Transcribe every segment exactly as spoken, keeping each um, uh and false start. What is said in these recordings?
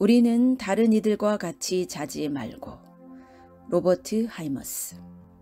우리는 다른 이들과 같이 자지 말고. 로버트 하이머스.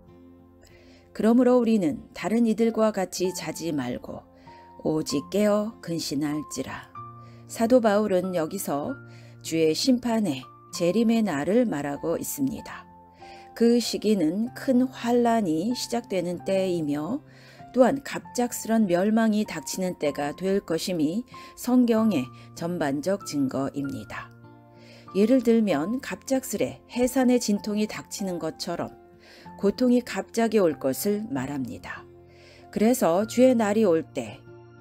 그러므로 우리는 다른 이들과 같이 자지 말고 오직 깨어 근신할지라. 사도 바울은 여기서 주의 심판의 재림의 날을 말하고 있습니다. 그 시기는 큰 환란이 시작되는 때이며 또한 갑작스런 멸망이 닥치는 때가 될 것임이 성경의 전반적 증거입니다. 예를 들면 갑작스레 해산의 진통이 닥치는 것처럼 고통이 갑자기 올 것을 말합니다. 그래서 주의 날이 올 때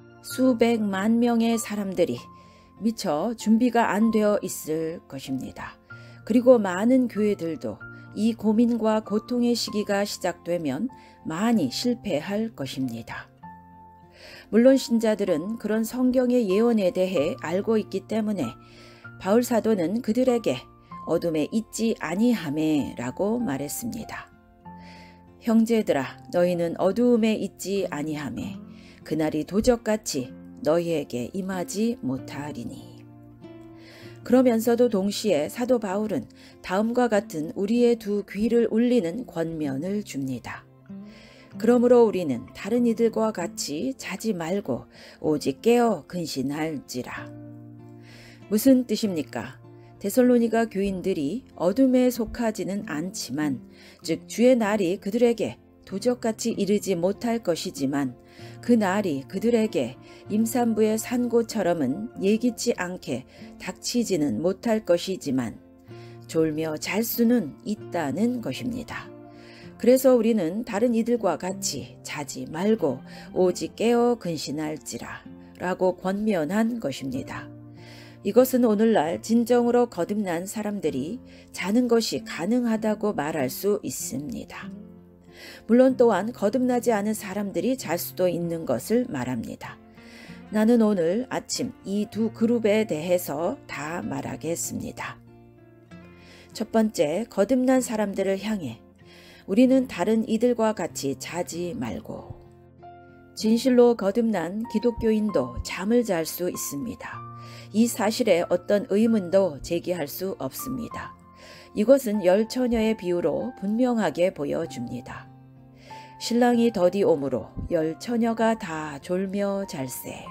수백만 명의 사람들이 미처 준비가 안 되어 있을 것입니다. 그리고 많은 교회들도 이 고민과 고통의 시기가 시작되면 많이 실패할 것입니다. 물론 신자들은 그런 성경의 예언에 대해 알고 있기 때문에 바울 사도는 그들에게 어둠에 있지 아니하매 라고 말했습니다. 형제들아, 너희는 어두움에 있지 아니하매 그날이 도적같이 너희에게 임하지 못하리니. 그러면서도 동시에 사도 바울은 다음과 같은 우리의 두 귀를 울리는 권면을 줍니다. 그러므로 우리는 다른 이들과 같이 자지 말고 오직 깨어 근신할지라. 무슨 뜻입니까? 데살로니가 교인들이 어둠에 속하지는 않지만, 즉 주의 날이 그들에게 도적같이 이르지 못할 것이지만 그 날이 그들에게 임산부의 산고처럼은 예기치 않게 닥치지는 못할 것이지만 졸며 잘 수는 있다는 것입니다. 그래서 우리는 다른 이들과 같이 자지 말고 오직 깨어 근신할지라 라고 권면한 것입니다. 이것은 오늘날 진정으로 거듭난 사람들이 자는 것이 가능하다고 말할 수 있습니다. 물론 또한 거듭나지 않은 사람들이 잘 수도 있는 것을 말합니다. 나는 오늘 아침 이 두 그룹에 대해서 다 말하겠습니다. 첫 번째, 거듭난 사람들을 향해 우리는 다른 이들과 같이 자지 말고. 진실로 거듭난 기독교인도 잠을 잘 수 있습니다. 이 사실에 어떤 의문도 제기할 수 없습니다. 이것은 열 처녀의 비유로 분명하게 보여줍니다. 신랑이 더디 오므로 열 처녀가 다 졸며 잘세.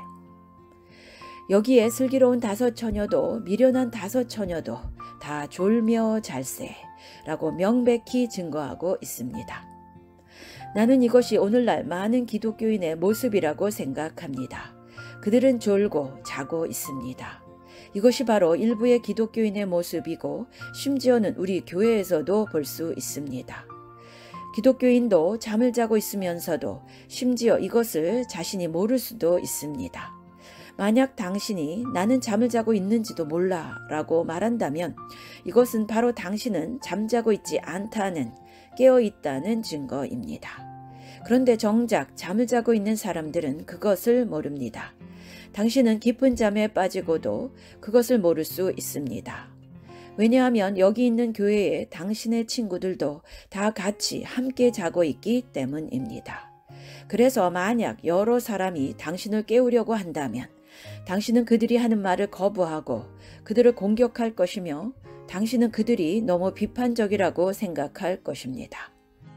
여기에 슬기로운 다섯 처녀도 미련한 다섯 처녀도 다 졸며 잘세 라고 명백히 증거하고 있습니다. 나는 이것이 오늘날 많은 기독교인의 모습이라고 생각합니다. 그들은 졸고 자고 있습니다. 이것이 바로 일부의 기독교인의 모습이고 심지어는 우리 교회에서도 볼 수 있습니다. 기독교인도 잠을 자고 있으면서도 심지어 이것을 자신이 모를 수도 있습니다. 만약 당신이 나는 잠을 자고 있는지도 몰라 라고 말한다면 이것은 바로 당신은 잠자고 있지 않다는, 깨어 있다는 증거입니다. 그런데 정작 잠을 자고 있는 사람들은 그것을 모릅니다. 당신은 깊은 잠에 빠지고도 그것을 모를 수 있습니다. 왜냐하면 여기 있는 교회에 당신의 친구들도 다 같이 함께 자고 있기 때문입니다. 그래서 만약 여러 사람이 당신을 깨우려고 한다면 당신은 그들이 하는 말을 거부하고 그들을 공격할 것이며 당신은 그들이 너무 비판적이라고 생각할 것입니다.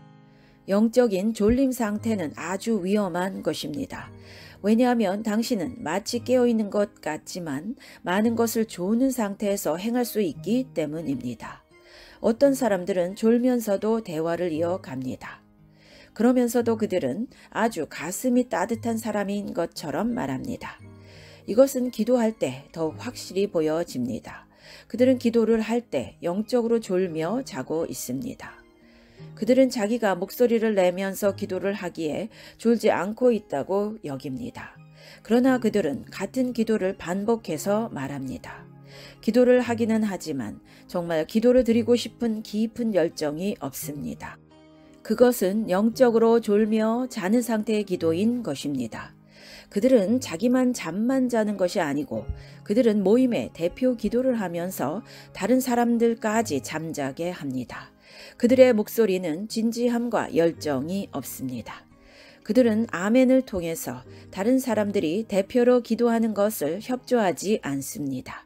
영적인 졸림 상태는 아주 위험한 것입니다. 왜냐하면 당신은 마치 깨어있는 것 같지만 많은 것을 조는 상태에서 행할 수 있기 때문입니다. 어떤 사람들은 졸면서도 대화를 이어갑니다. 그러면서도 그들은 아주 가슴이 따뜻한 사람인 것처럼 말합니다. 이것은 기도할 때 더욱 확실히 보여집니다. 그들은 기도를 할 때 영적으로 졸며 자고 있습니다. 그들은 자기가 목소리를 내면서 기도를 하기에 졸지 않고 있다고 여깁니다. 그러나 그들은 같은 기도를 반복해서 말합니다. 기도를 하기는 하지만 정말 기도를 드리고 싶은 깊은 열정이 없습니다. 그것은 영적으로 졸며 자는 상태의 기도인 것입니다. 그들은 자기만 잠만 자는 것이 아니고 그들은 모임의 대표 기도를 하면서 다른 사람들까지 잠자게 합니다. 그들의 목소리는 진지함과 열정이 없습니다. 그들은 아멘을 통해서 다른 사람들이 대표로 기도하는 것을 협조하지 않습니다.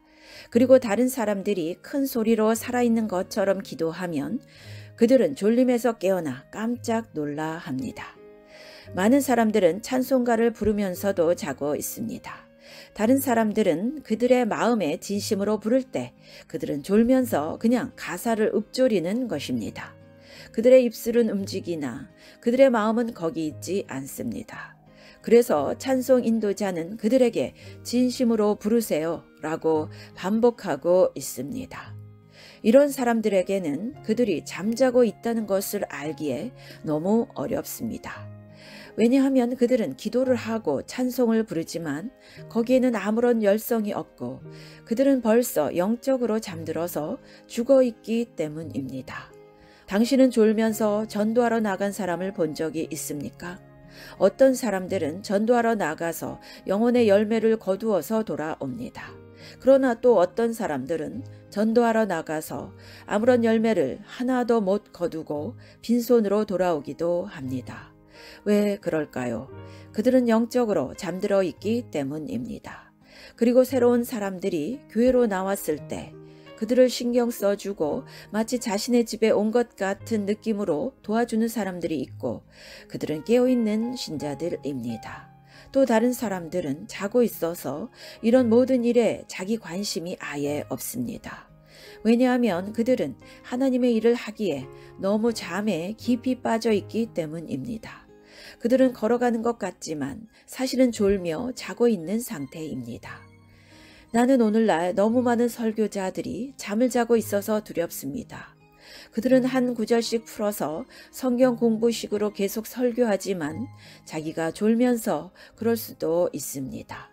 그리고 다른 사람들이 큰 소리로 살아있는 것처럼 기도하면 그들은 졸림에서 깨어나 깜짝 놀라 합니다. 많은 사람들은 찬송가를 부르면서도 자고 있습니다. 다른 사람들은 그들의 마음에 진심으로 부를 때 그들은 졸면서 그냥 가사를 읊조리는 것입니다. 그들의 입술은 움직이나 그들의 마음은 거기 있지 않습니다. 그래서 찬송 인도자는 그들에게 진심으로 부르세요 라고 반복하고 있습니다. 이런 사람들에게는 그들이 잠자고 있다는 것을 알기에 너무 어렵습니다. 왜냐하면 그들은 기도를 하고 찬송을 부르지만 거기에는 아무런 열성이 없고 그들은 벌써 영적으로 잠들어서 죽어있기 때문입니다. 당신은 졸면서 전도하러 나간 사람을 본 적이 있습니까? 어떤 사람들은 전도하러 나가서 영혼의 열매를 거두어서 돌아옵니다. 그러나 또 어떤 사람들은 전도하러 나가서 아무런 열매를 하나도 못 거두고 빈손으로 돌아오기도 합니다. 왜 그럴까요? 그들은 영적으로 잠들어 있기 때문입니다. 그리고 새로운 사람들이 교회로 나왔을 때 그들을 신경 써주고 마치 자신의 집에 온 것 같은 느낌으로 도와주는 사람들이 있고 그들은 깨어있는 신자들입니다. 또 다른 사람들은 자고 있어서 이런 모든 일에 자기 관심이 아예 없습니다. 왜냐하면 그들은 하나님의 일을 하기에 너무 잠에 깊이 빠져 있기 때문입니다. 그들은 걸어가는 것 같지만 사실은 졸며 자고 있는 상태입니다. 나는 오늘날 너무 많은 설교자들이 잠을 자고 있어서 두렵습니다. 그들은 한 구절씩 풀어서 성경 공부식으로 계속 설교하지만 자기가 졸면서 그럴 수도 있습니다.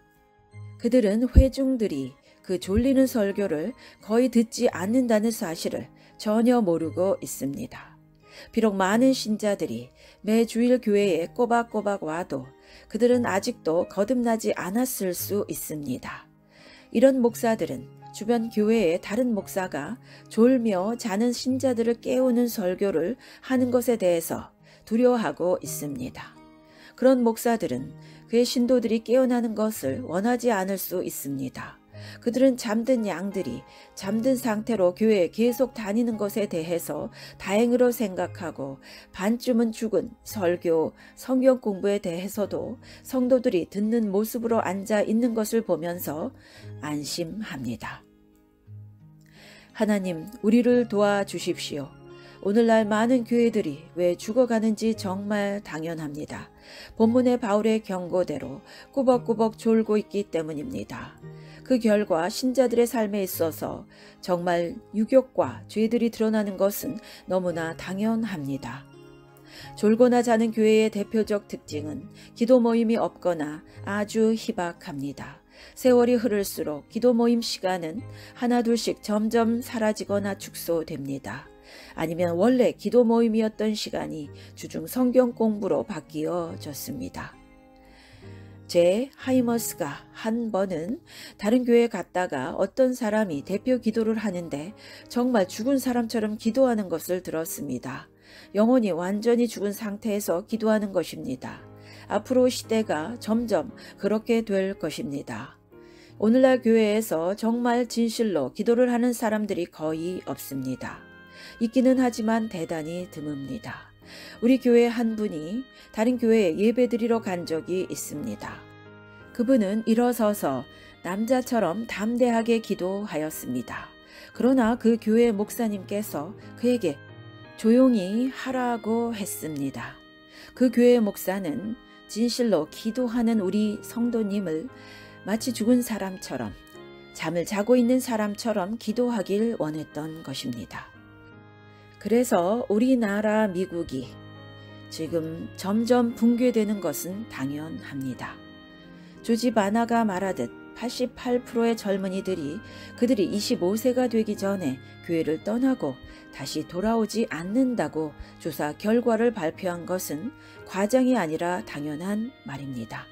그들은 회중들이 그 졸리는 설교를 거의 듣지 않는다는 사실을 전혀 모르고 있습니다. 비록 많은 신자들이 매 주일 교회에 꼬박꼬박 와도 그들은 아직도 거듭나지 않았을 수 있습니다. 이런 목사들은 주변 교회의 다른 목사가 졸며 자는 신자들을 깨우는 설교를 하는 것에 대해서 두려워하고 있습니다. 그런 목사들은 그의 신도들이 깨어나는 것을 원하지 않을 수 있습니다. 그들은 잠든 양들이 잠든 상태로 교회에 계속 다니는 것에 대해서 다행으로 생각하고 반쯤은 죽은 설교, 성경 공부에 대해서도 성도들이 듣는 모습으로 앉아 있는 것을 보면서 안심합니다. 하나님, 우리를 도와주십시오. 오늘날 많은 교회들이 왜 죽어가는지 정말 당연합니다. 본문의 바울의 경고대로 꾸벅꾸벅 졸고 있기 때문입니다. 그 결과 신자들의 삶에 있어서 정말 유욕과 죄들이 드러나는 것은 너무나 당연합니다. 졸거나 자는 교회의 대표적 특징은 기도 모임이 없거나 아주 희박합니다. 세월이 흐를수록 기도 모임 시간은 하나둘씩 점점 사라지거나 축소됩니다. 아니면 원래 기도 모임이었던 시간이 주중 성경 공부로 바뀌어졌습니다. 제 하이머스가 한 번은 다른 교회에 갔다가 어떤 사람이 대표 기도를 하는데 정말 죽은 사람처럼 기도하는 것을 들었습니다. 영혼이 완전히 죽은 상태에서 기도하는 것입니다. 앞으로 시대가 점점 그렇게 될 것입니다. 오늘날 교회에서 정말 진실로 기도를 하는 사람들이 거의 없습니다. 있기는 하지만 대단히 드뭅니다. 우리 교회 한 분이 다른 교회에 예배드리러 간 적이 있습니다. 그분은 일어서서 남자처럼 담대하게 기도하였습니다. 그러나 그 교회 목사님께서 그에게 조용히 하라고 했습니다. 그 교회 목사는 진실로 기도하는 우리 성도님을 마치 죽은 사람처럼, 잠을 자고 있는 사람처럼 기도하길 원했던 것입니다. 그래서 우리나라 미국이 지금 점점 붕괴되는 것은 당연합니다. 조지 바나가 말하듯 팔십팔 퍼센트의 젊은이들이 그들이 이십오 세가 되기 전에 교회를 떠나고 다시 돌아오지 않는다고 조사 결과를 발표한 것은 과장이 아니라 당연한 말입니다.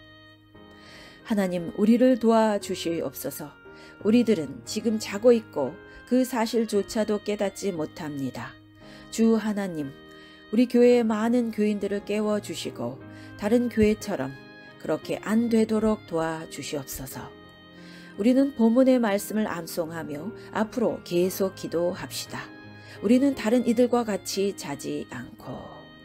하나님, 우리를 도와주시옵소서. 우리들은 지금 자고 있고 그 사실조차도 깨닫지 못합니다. 주 하나님, 우리 교회의 많은 교인들을 깨워주시고 다른 교회처럼 그렇게 안 되도록 도와주시옵소서. 우리는 본문의 말씀을 암송하며 앞으로 계속 기도합시다. 우리는 다른 이들과 같이 자지 않고.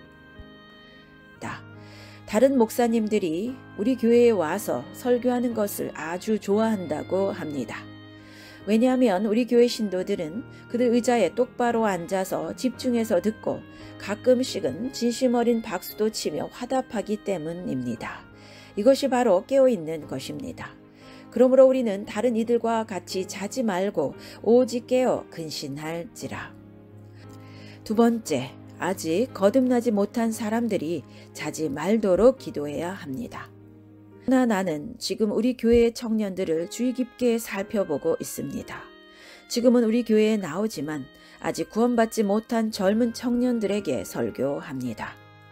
다. 다른 목사님들이 우리 교회에 와서 설교하는 것을 아주 좋아한다고 합니다. 왜냐하면 우리 교회 신도들은 그들 의자에 똑바로 앉아서 집중해서 듣고 가끔씩은 진심 어린 박수도 치며 화답하기 때문입니다. 이것이 바로 깨어있는 것입니다. 그러므로 우리는 다른 이들과 같이 자지 말고 오직 깨어 근신할지라. 두 번째, 아직 거듭나지 못한 사람들이 자지 말도록 기도해야 합니다. 그러나 나는 지금 우리 교회의 청년들을 주의 깊게 살펴보고 있습니다. 지금은 우리 교회에 나오지만 아직 구원받지 못한 젊은 청년들에게 설교합니다.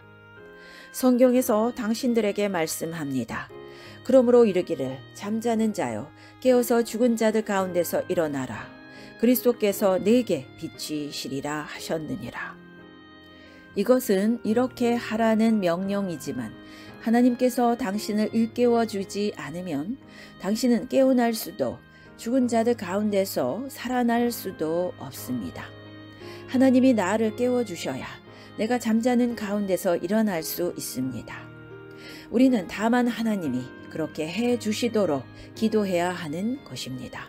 성경에서 당신들에게 말씀합니다. 그러므로 이르기를 잠자는 자여 깨어서 죽은 자들 가운데서 일어나라. 그리스도께서 내게 비치시리라 하셨느니라. 이것은 이렇게 하라는 명령이지만 하나님께서 당신을 일깨워 주지 않으면 당신은 깨어날 수도 죽은 자들 가운데서 살아날 수도 없습니다. 하나님이 나를 깨워 주셔야 내가 잠자는 가운데서 일어날 수 있습니다. 우리는 다만 하나님이 그렇게 해 주시도록 기도해야 하는 것입니다.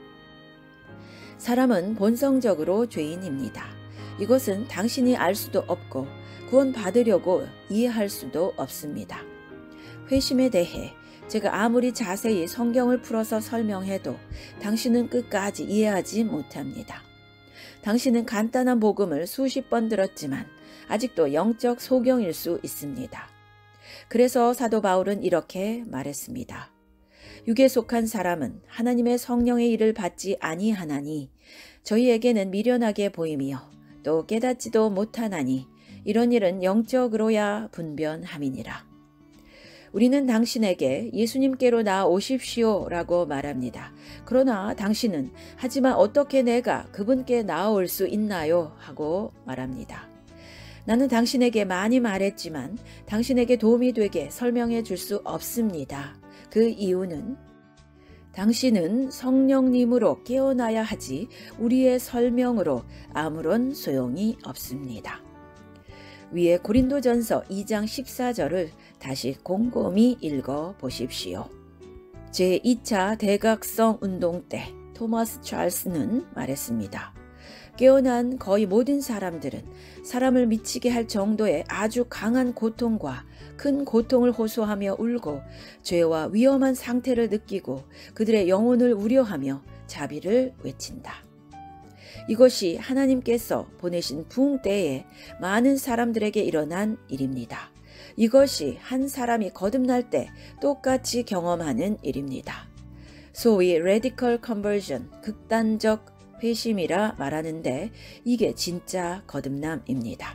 사람은 본성적으로 죄인입니다. 이것은 당신이 알 수도 없고 구원받으려고 이해할 수도 없습니다. 회심에 대해 제가 아무리 자세히 성경을 풀어서 설명해도 당신은 끝까지 이해하지 못합니다. 당신은 간단한 복음을 수십 번 들었지만 아직도 영적 소경일 수 있습니다. 그래서 사도 바울은 이렇게 말했습니다. 육에 속한 사람은 하나님의 성령의 일을 받지 아니하나니 저희에게는 미련하게 보이며 또 깨닫지도 못하나니 이런 일은 영적으로야 분변함이니라. 우리는 당신에게 예수님께로 나아오십시오 라고 말합니다. 그러나 당신은 하지만 어떻게 내가 그분께 나아올 수 있나요? 하고 말합니다. 나는 당신에게 많이 말했지만 당신에게 도움이 되게 설명해 줄 수 없습니다. 그 이유는 당신은 성령님으로 깨어나야 하지 우리의 설명으로 아무런 소용이 없습니다. 위에 고린도전서 이 장 십사 절을 다시 곰곰이 읽어 보십시오. 제이 차 대각성 운동 때 토마스 찰스는 말했습니다. 깨어난 거의 모든 사람들은 사람을 미치게 할 정도의 아주 강한 고통과 큰 고통을 호소하며 울고 죄와 위험한 상태를 느끼고 그들의 영혼을 우려하며 자비를 외친다. 이것이 하나님께서 보내신 부흥 때에 많은 사람들에게 일어난 일입니다. 이것이 한 사람이 거듭날 때 똑같이 경험하는 일입니다. 소위 radical conversion, 극단적 회심이라 말하는데 이게 진짜 거듭남입니다.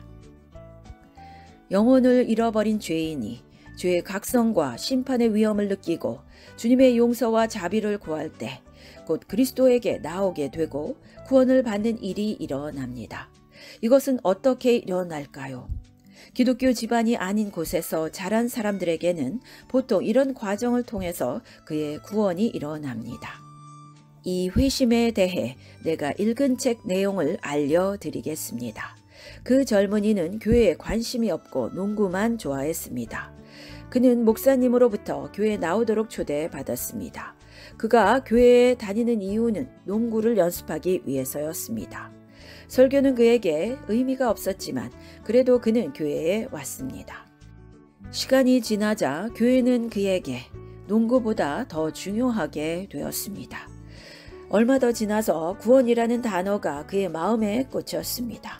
영혼을 잃어버린 죄인이 죄의 각성과 심판의 위험을 느끼고 주님의 용서와 자비를 구할 때 곧 그리스도에게 나오게 되고 구원을 받는 일이 일어납니다. 이것은 어떻게 일어날까요? 기독교 집안이 아닌 곳에서 자란 사람들에게는 보통 이런 과정을 통해서 그의 구원이 일어납니다. 이 회심에 대해 내가 읽은 책 내용을 알려드리겠습니다. 그 젊은이는 교회에 관심이 없고 농구만 좋아했습니다. 그는 목사님으로부터 교회에 나오도록 초대받았습니다. 그가 교회에 다니는 이유는 농구를 연습하기 위해서였습니다. 설교는 그에게 의미가 없었지만 그래도 그는 교회에 왔습니다. 시간이 지나자 교회는 그에게 농구보다 더 중요하게 되었습니다. 얼마 더 지나서 구원이라는 단어가 그의 마음에 꽂혔습니다.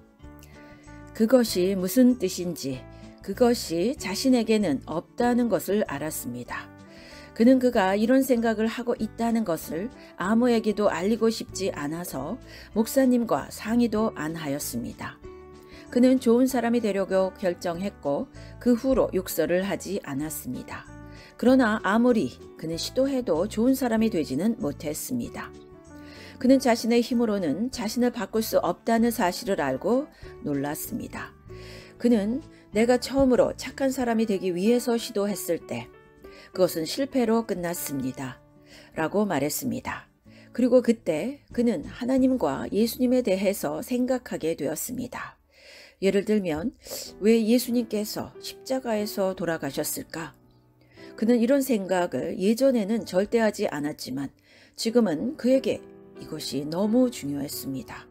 그것이 무슨 뜻인지, 그것이 자신에게는 없다는 것을 알았습니다. 그는 그가 이런 생각을 하고 있다는 것을 아무에게도 알리고 싶지 않아서 목사님과 상의도 안 하였습니다. 그는 좋은 사람이 되려고 결정했고 그 후로 욕설을 하지 않았습니다. 그러나 아무리 그는 시도해도 좋은 사람이 되지는 못했습니다. 그는 자신의 힘으로는 자신을 바꿀 수 없다는 사실을 알고 놀랐습니다. 그는 내가 처음으로 착한 사람이 되기 위해서 시도했을 때 그것은 실패로 끝났습니다. 라고 말했습니다. 그리고 그때 그는 하나님과 예수님에 대해서 생각하게 되었습니다. 예를 들면 왜 예수님께서 십자가에서 돌아가셨을까? 그는 이런 생각을 예전에는 절대 하지 않았지만 지금은 그에게 이것이 너무 중요했습니다.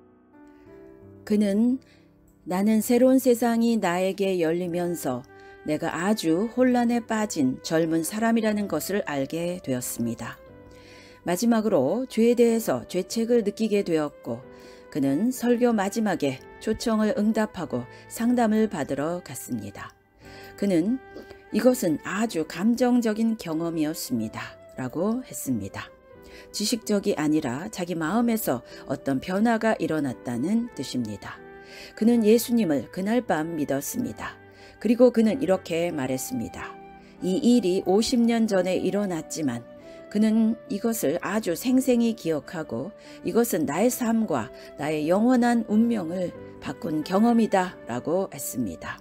그는 나는 새로운 세상이 나에게 열리면서 내가 아주 혼란에 빠진 젊은 사람이라는 것을 알게 되었습니다. 마지막으로 죄에 대해서 죄책을 느끼게 되었고 그는 설교 마지막에 초청을 응답하고 상담을 받으러 갔습니다. 그는 이것은 아주 감정적인 경험이었습니다. 라고 했습니다. 지식적이 아니라 자기 마음에서 어떤 변화가 일어났다는 뜻입니다. 그는 예수님을 그날 밤 믿었습니다. 그리고 그는 이렇게 말했습니다. 이 일이 오십 년 전에 일어났지만 그는 이것을 아주 생생히 기억하고 이것은 나의 삶과 나의 영원한 운명을 바꾼 경험이다 라고 했습니다.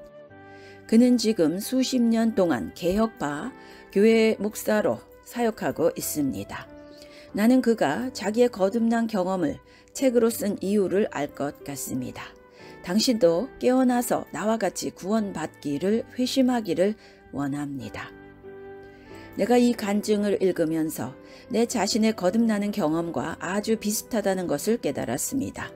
그는 지금 수십 년 동안 개혁파 교회 목사로 사역하고 있습니다. 나는 그가 자기의 거듭난 경험을 책으로 쓴 이유를 알 것 같습니다. 당신도 깨어나서 나와 같이 구원받기를 회심하기를 원합니다. 내가 이 간증을 읽으면서 내 자신의 거듭나는 경험과 아주 비슷하다는 것을 깨달았습니다.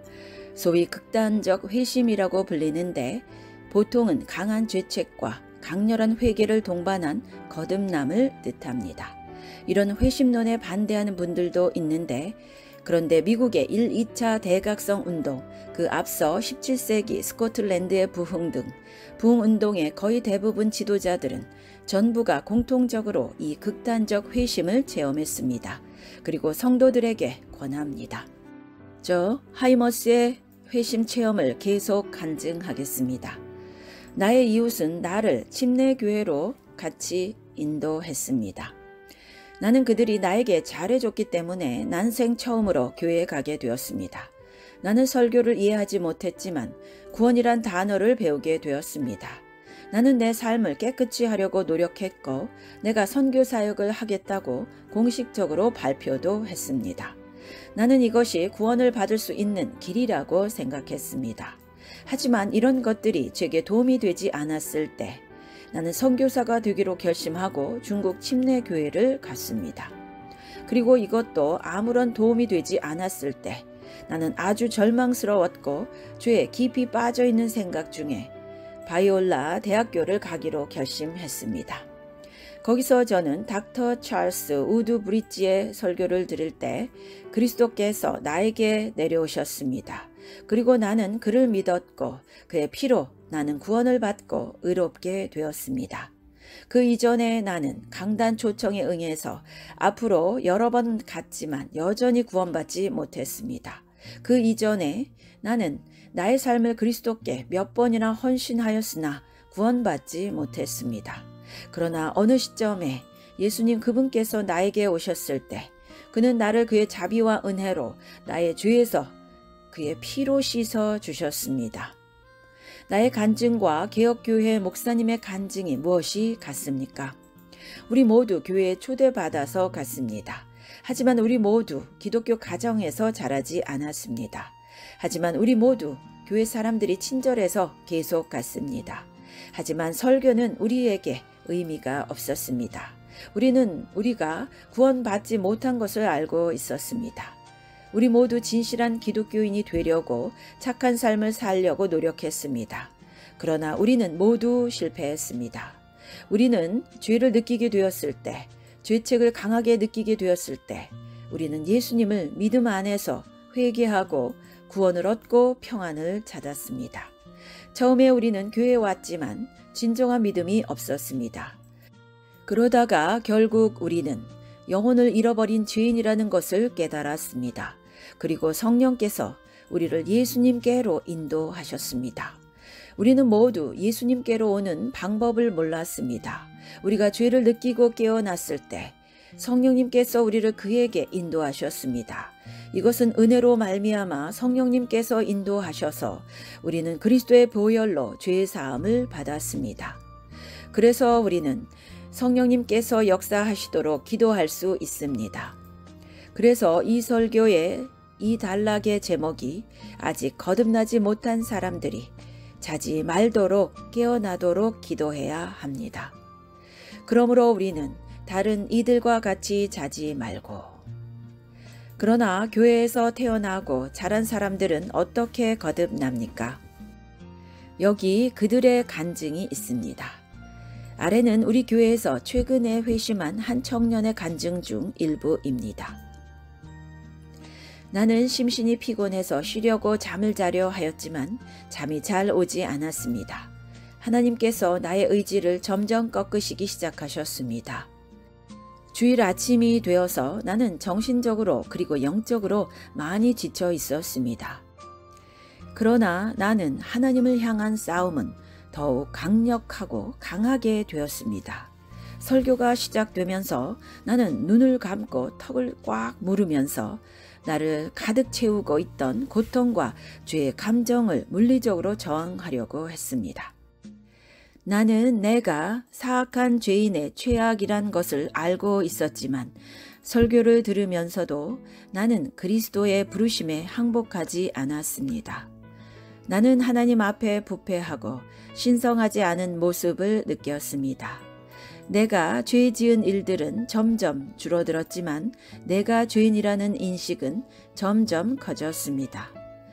소위 극단적 회심이라고 불리는데 보통은 강한 죄책과 강렬한 회개를 동반한 거듭남을 뜻합니다. 이런 회심론에 반대하는 분들도 있는데 그런데 미국의 일, 이 차 대각성 운동, 그 앞서 십칠 세기 스코틀랜드의 부흥 등 부흥운동의 거의 대부분 지도자들은 전부가 공통적으로 이 극단적 회심을 체험했습니다. 그리고 성도들에게 권합니다. 저 하이머스의 회심 체험을 계속 간증하겠습니다. 나의 이웃은 나를 침례교회로 같이 인도했습니다. 나는 그들이 나에게 잘해줬기 때문에 난생 처음으로 교회에 가게 되었습니다. 나는 설교를 이해하지 못했지만 구원이란 단어를 배우게 되었습니다. 나는 내 삶을 깨끗이 하려고 노력했고 내가 선교 사역을 하겠다고 공식적으로 발표도 했습니다. 나는 이것이 구원을 받을 수 있는 길이라고 생각했습니다. 하지만 이런 것들이 제게 도움이 되지 않았을 때 나는 선교사가 되기로 결심하고 중국 침례교회를 갔습니다. 그리고 이것도 아무런 도움이 되지 않았을 때 나는 아주 절망스러웠고 죄에 깊이 빠져있는 생각 중에 바이올라 대학교를 가기로 결심했습니다. 거기서 저는 닥터 찰스 우드 브릿지의 설교를 들을 때 그리스도께서 나에게 내려오셨습니다. 그리고 나는 그를 믿었고 그의 피로 나는 구원을 받고 의롭게 되었습니다. 그 이전에 나는 강단 초청에 응해서 앞으로 여러 번 갔지만 여전히 구원받지 못했습니다. 그 이전에 나는 나의 삶을 그리스도께 몇 번이나 헌신하였으나 구원받지 못했습니다. 그러나 어느 시점에 예수님 그분께서 나에게 오셨을 때 그는 나를 그의 자비와 은혜로 나의 죄에서 그의 피로 씻어 주셨습니다. 나의 간증과 개혁교회 목사님의 간증이 무엇이 같습니까? 우리 모두 교회에 초대받아서 갔습니다. 하지만 우리 모두 기독교 가정에서 자라지 않았습니다. 하지만 우리 모두 교회 사람들이 친절해서 계속 갔습니다. 하지만 설교는 우리에게 의미가 없었습니다. 우리는 우리가 구원받지 못한 것을 알고 있었습니다. 우리 모두 진실한 기독교인이 되려고 착한 삶을 살려고 노력했습니다. 그러나 우리는 모두 실패했습니다. 우리는 죄를 느끼게 되었을 때, 죄책을 강하게 느끼게 되었을 때 우리는 예수님을 믿음 안에서 회개하고 구원을 얻고 평안을 찾았습니다. 처음에 우리는 교회에 왔지만 진정한 믿음이 없었습니다. 그러다가 결국 우리는 영혼을 잃어버린 죄인이라는 것을 깨달았습니다. 그리고 성령께서 우리를 예수님께로 인도하셨습니다. 우리는 모두 예수님께로 오는 방법을 몰랐습니다. 우리가 죄를 느끼고 깨어났을 때 성령님께서 우리를 그에게 인도하셨습니다. 이것은 은혜로 말미암아 성령님께서 인도하셔서 우리는 그리스도의 보혈로 죄의 사함을 받았습니다. 그래서 우리는 성령님께서 역사하시도록 기도할 수 있습니다. 그래서 이 설교의 이 단락의 제목이 아직 거듭나지 못한 사람들이 자지 말도록 깨어나도록 기도해야 합니다. 그러므로 우리는 다른 이들과 같이 자지 말고. 그러나 교회에서 태어나고 자란 사람들은 어떻게 거듭납니까? 여기 그들의 간증이 있습니다. 아래는 우리 교회에서 최근에 회심한 한 청년의 간증 중 일부입니다. 나는 심신이 피곤해서 쉬려고 잠을 자려 하였지만 잠이 잘 오지 않았습니다. 하나님께서 나의 의지를 점점 꺾으시기 시작하셨습니다. 주일 아침이 되어서 나는 정신적으로 그리고 영적으로 많이 지쳐 있었습니다. 그러나 나는 하나님을 향한 싸움은 더욱 강력하고 강하게 되었습니다. 설교가 시작되면서 나는 눈을 감고 턱을 꽉 물으면서 나를 가득 채우고 있던 고통과 죄의 감정을 물리적으로 저항하려고 했습니다. 나는 내가 사악한 죄인의 최악이란 것을 알고 있었지만 설교를 들으면서도 나는 그리스도의 부르심에 항복하지 않았습니다. 나는 하나님 앞에 부패하고 신성하지 않은 모습을 느꼈습니다. 내가 죄 지은 일들은 점점 줄어들었지만 내가 죄인이라는 인식은 점점 커졌습니다.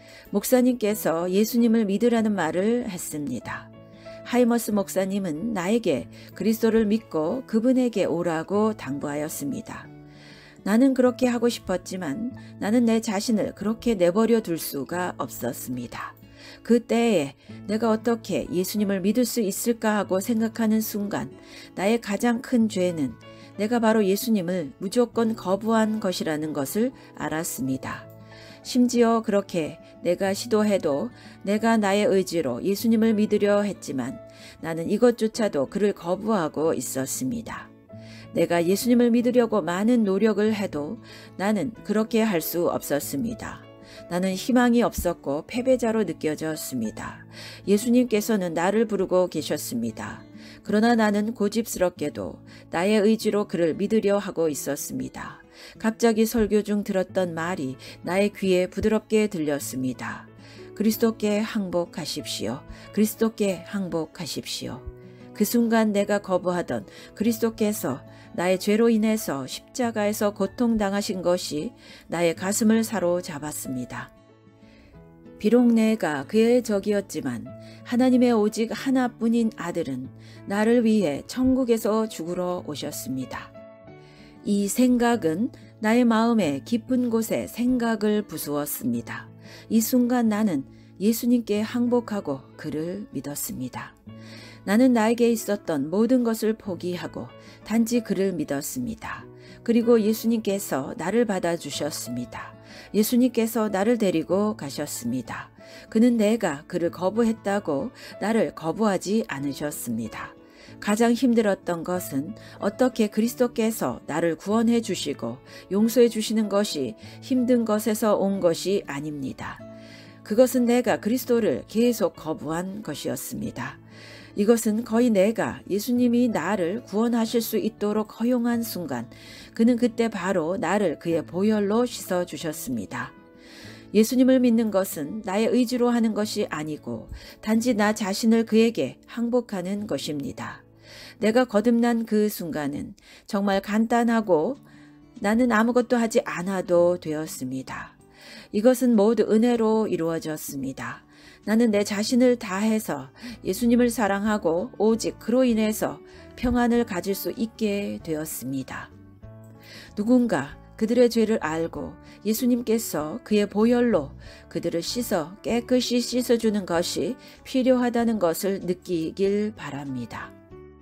목사님께서 예수님을 믿으라는 말을 했습니다. 하이머스 목사님은 나에게 그리스도를 믿고 그분에게 오라고 당부하였습니다. 나는 그렇게 하고 싶었지만 나는 내 자신을 그렇게 내버려 둘 수가 없었습니다. 그때에 내가 어떻게 예수님을 믿을 수 있을까 하고 생각하는 순간 나의 가장 큰 죄는 내가 바로 예수님을 무조건 거부한 것이라는 것을 알았습니다. 심지어 그렇게 내가 시도해도 내가 나의 의지로 예수님을 믿으려 했지만 나는 이것조차도 그를 거부하고 있었습니다. 내가 예수님을 믿으려고 많은 노력을 해도 나는 그렇게 할 수 없었습니다. 나는 희망이 없었고 패배자로 느껴졌습니다. 예수님께서는 나를 부르고 계셨습니다. 그러나 나는 고집스럽게도 나의 의지로 그를 믿으려 하고 있었습니다. 갑자기 설교 중 들었던 말이 나의 귀에 부드럽게 들렸습니다. 그리스도께 항복하십시오. 그리스도께 항복하십시오. 그 순간 내가 거부하던 그리스도께서 나의 죄로 인해서 십자가에서 고통당하신 것이 나의 가슴을 사로잡았습니다. 비록 내가 그의 적이었지만 하나님의 오직 하나뿐인 아들은 나를 위해 천국에서 죽으러 오셨습니다. 이 생각은 나의 마음의 깊은 곳에 생각을 부수었습니다. 이 순간 나는 예수님께 항복하고 그를 믿었습니다. 나는 나에게 있었던 모든 것을 포기하고 단지 그를 믿었습니다. 그리고 예수님께서 나를 받아주셨습니다. 예수님께서 나를 데리고 가셨습니다. 그는 내가 그를 거부했다고 나를 거부하지 않으셨습니다. 가장 힘들었던 것은 어떻게 그리스도께서 나를 구원해 주시고 용서해 주시는 것이 힘든 것에서 온 것이 아닙니다. 그것은 내가 그리스도를 계속 거부한 것이었습니다. 이것은 거의 내가 예수님이 나를 구원하실 수 있도록 허용한 순간 그는 그때 바로 나를 그의 보혈로 씻어주셨습니다. 예수님을 믿는 것은 나의 의지로 하는 것이 아니고 단지 나 자신을 그에게 항복하는 것입니다. 내가 거듭난 그 순간은 정말 간단하고 나는 아무것도 하지 않아도 되었습니다. 이것은 모두 은혜로 이루어졌습니다. 나는 내 자신을 다해서 예수님을 사랑하고 오직 그로 인해서 평안을 가질 수 있게 되었습니다. 누군가 그들의 죄를 알고 예수님께서 그의 보혈로 그들을 씻어 깨끗이 씻어주는 것이 필요하다는 것을 느끼길 바랍니다.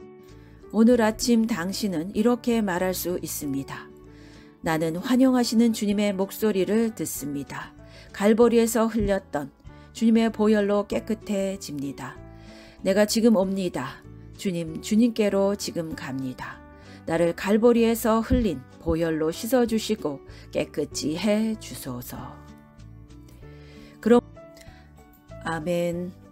오늘 아침 당신은 이렇게 말할 수 있습니다. 나는 환영하시는 주님의 목소리를 듣습니다. 갈보리에서 흘렸던 주님의 보혈로 깨끗해집니다. 내가 지금 옵니다. 주님, 주님께로 지금 갑니다. 나를 갈보리에서 흘린 보혈로 씻어주시고 깨끗이 해 주소서. 그럼 아멘.